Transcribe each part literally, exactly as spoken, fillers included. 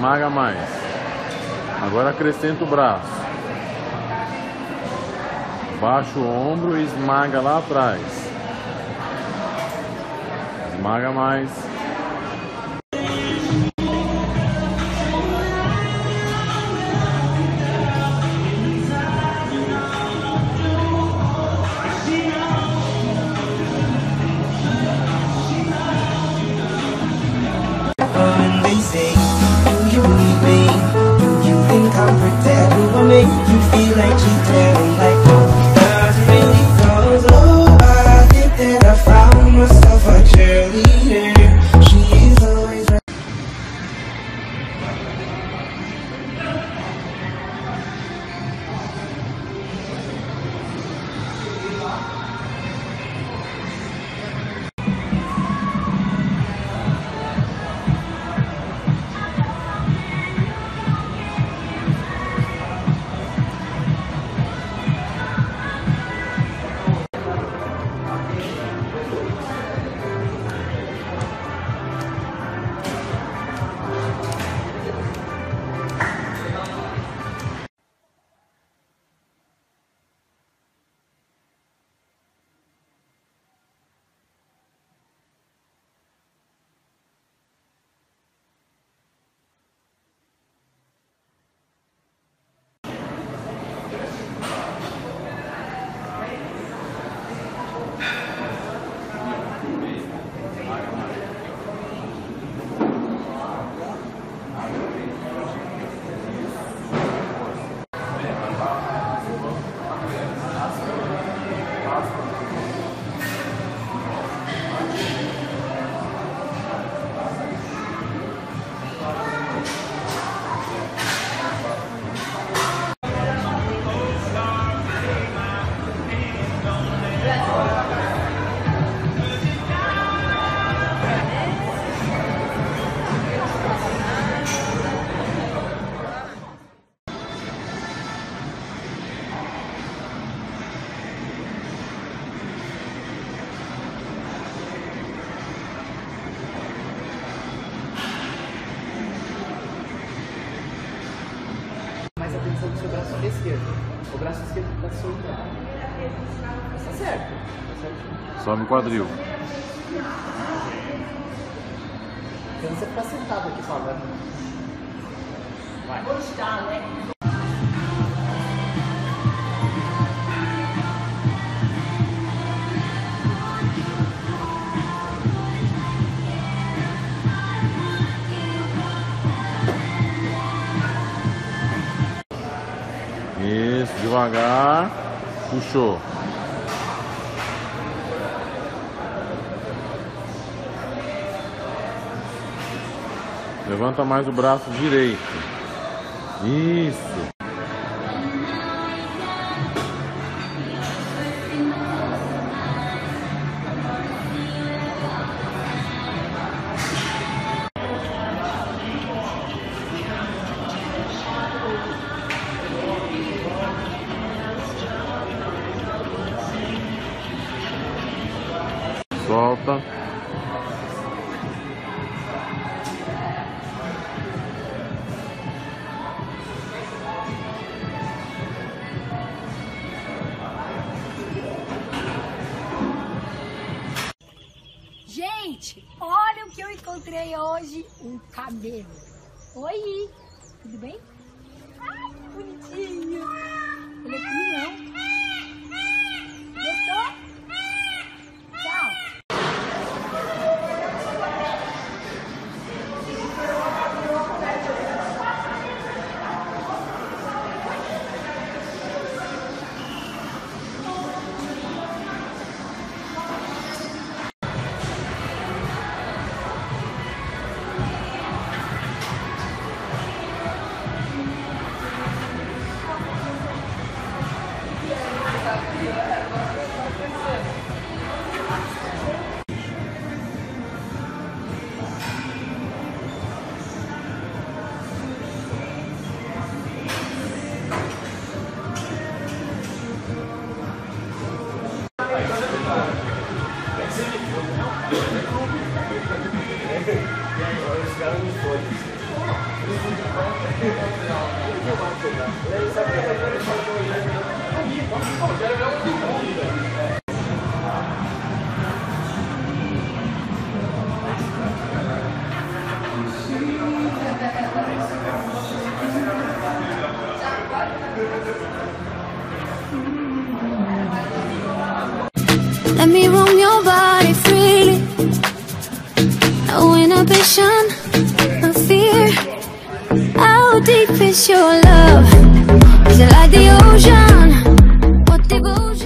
Esmaga mais. Agora acrescenta o braço. Baixa o ombro e esmaga lá atrás. Esmaga mais. Mais atenção no seu braço esquerdo. O braço esquerdo está soltando. Tá certo. Tá certo. Sobe o quadril. Então você ficar sentado aqui falando. Vai. Gostar, né? Isso, devagar. Puxou. Levanta mais o braço direito. Isso. Solta. Gente, olha o que eu encontrei hoje. Um camelo. Oi, tudo bem? Ai, que bonitinho. Ele é pequenininho. Gostou? Tchau. Os caras não foram. Let me roam your body freely. No inhibition, no fear. How deep is your love? Is it like the ocean? What devotion?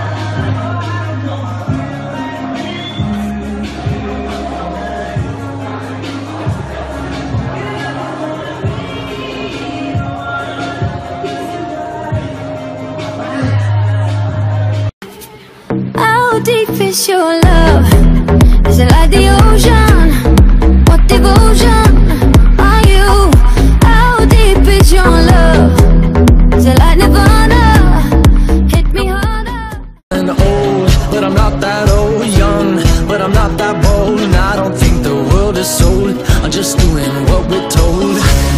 How deep is your love? Is it like the ocean? What devotion are you? How deep is your love? Is it like Nirvana? Hit me harder. And old, but I'm not that old. Young, but I'm not that bold. And I don't think the world is sold. I'm just doing what we're told.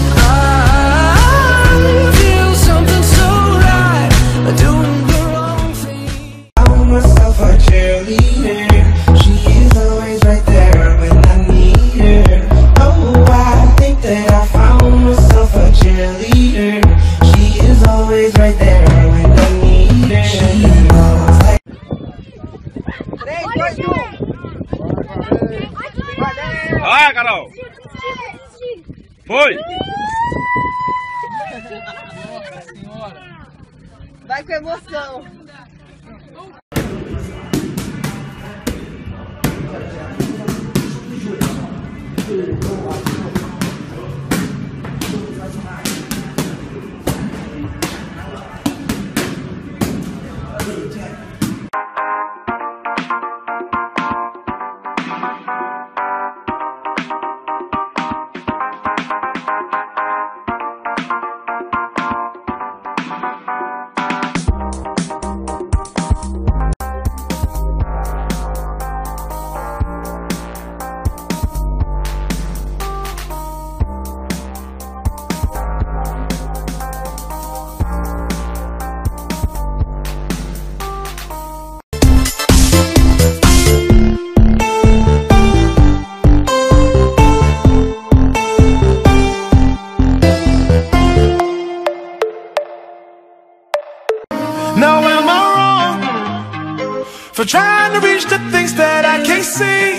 I feel something so right, doing the wrong thing. I found myself a cheerleader. She is always right there when I need her. Oh, I think that I found myself a cheerleader. She is always right there when I need her. She knows like três, dois, um. Vai, Carol! Foi! Nossa senhora! Vai com emoção! now am I wrong for trying to reach the things that I can't see?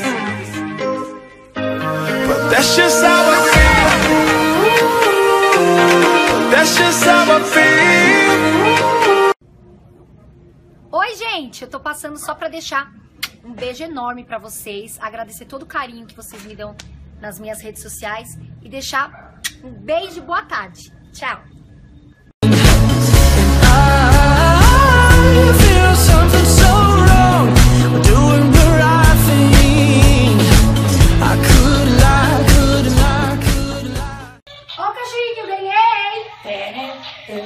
But that's just how I feel. That's just how I feel. Oi, gente, eu tô passando só pra deixar um beijo enorme pra vocês, agradecer todo o carinho que vocês me dão nas minhas redes sociais e deixar um beijo e boa tarde. Tchau! I feel something so wrong. We're doing the right thing. I could lie, could lie, could lie. Ó o cachorrinho que eu ganhei!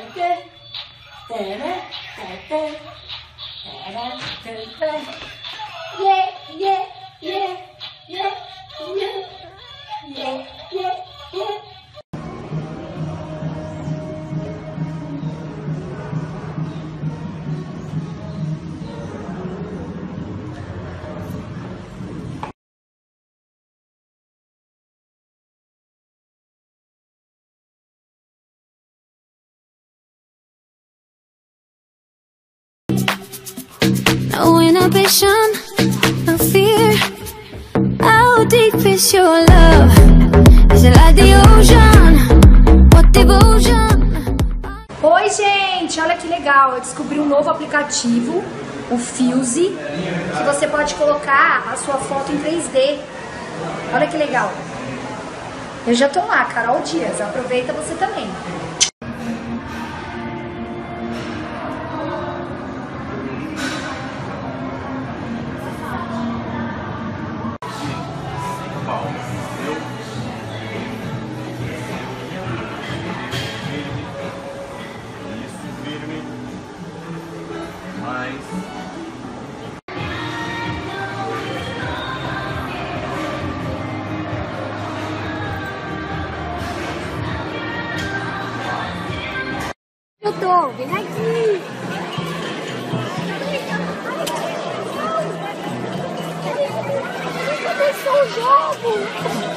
Yeah, yeah, yeah, yeah, yeah, yeah, yeah, yeah. No inhibition, no fear. How deep is your love? Is it like the ocean? What devotion? Oi, gente! Olha que legal! Eu descobri um novo aplicativo, o Fuse, que você pode colocar a sua foto em três D. Olha que legal! Eu já tô lá, Carol Dias. Aproveita você também. Eu tô, vem aqui! Começou o jogo!